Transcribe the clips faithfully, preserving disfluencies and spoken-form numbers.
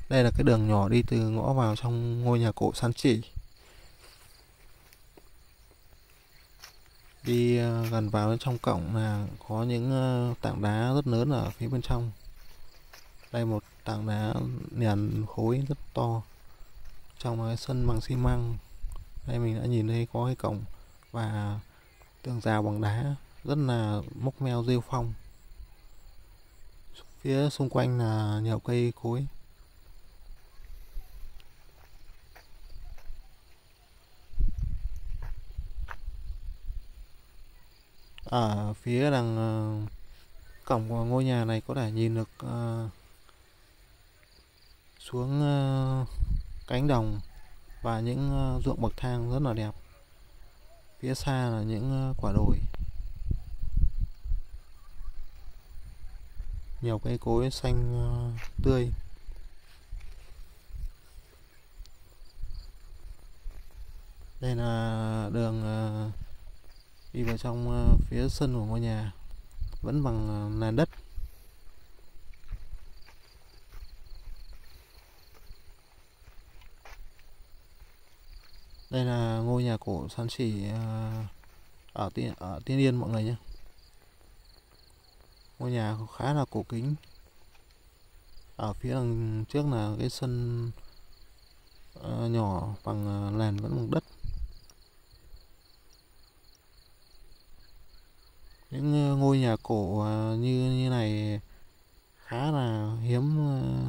Đây là cái đường nhỏ đi từ ngõ vào trong ngôi nhà cổ San Chỉ. Đi ờ, gần vào bên trong cổng là có những ờ, tảng đá rất lớn ở phía bên trong. Đây một tảng đá nền khối rất to trong cái sân bằng xi măng. Đây mình đã nhìn thấy có cái cổng và tường rào bằng đá rất là mốc meo rêu phong. Phía xung quanh là nhiều cây cối. Ở phía đằng ờ, cổng của ngôi nhà này có thể nhìn được ờ, xuống ờ, cánh đồng và những ờ, ruộng bậc thang rất là đẹp. Phía xa là những ờ, quả đồi, nhiều cây cối xanh ờ, tươi. Đây là đường ờ, đi vào trong ờ, phía sân của ngôi nhà, vẫn bằng ờ, nền đất. Đây là ngôi nhà cổ San Chỉ ờ, ở Tiên ở Tiên Yên mọi người nhé. Ngôi nhà khá là cổ kính. Ở phía đằng trước là cái sân ờ, nhỏ bằng ờ, nền vẫn bằng đất. Những ờ, ngôi nhà cổ ờ, như như này khá là hiếm ờ,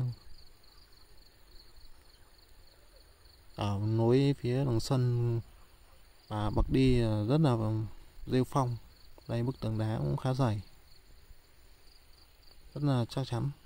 ở nối phía đằng sân, và bậc đi ờ, rất là rêu phong. Đây bức tường đá cũng khá dày, rất là chắc chắn.